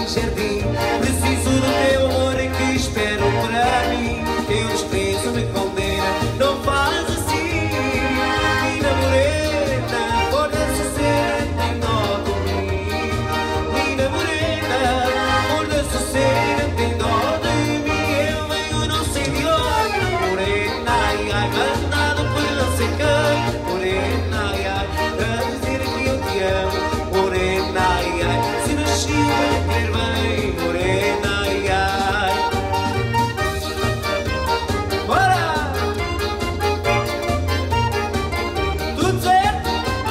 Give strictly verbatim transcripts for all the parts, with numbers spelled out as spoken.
em jardim. Preciso do teu amor em que espero para mim. Eu desprezo, me condena, não faz assim. Mina morena, cor da Açucena, tem dó de mim. Mina morena, cor da Açucena, tem dó de mim. Eu venho não sei de onde. Morena, ai, ai, mandado por não sei quem. Morena, ai, ai, para dizer que eu te amo. Morena, ai, ai, se nasci para querer bem. Morena, ai, ai. Bora! Tudo certo?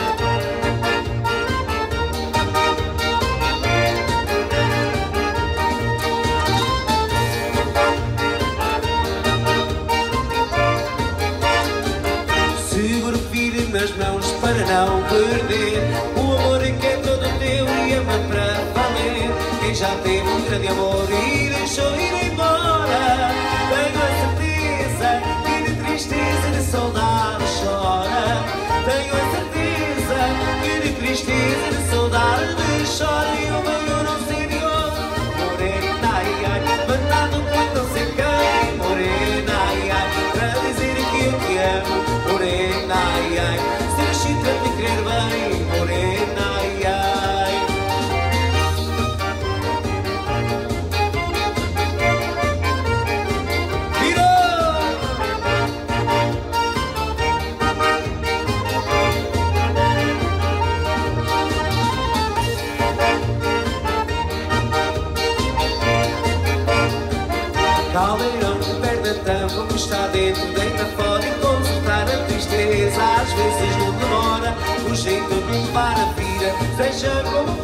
Seguro firme nas mãos para não perder o amor em que é todo teu e ama para valer. Quem já teve um grande amor e deixou ir embora, tenho a certeza que de tristeza e de saudade chora. Tenho a certeza que de tristeza e de saudade chora. E eu venho não sei de onde. Morena, ai, ai, mandado por não sei quem. Morena, ai, ai, para dizer que eu te amo. Morena, ai, ai, se nasci para te querer bem. Morena, ai, ai. Virou! Caldeirão que perde a tampa, que está dentro, deita fora e consultar a tristeza. Às vezes não demora, o jeito de levar a vida, seja como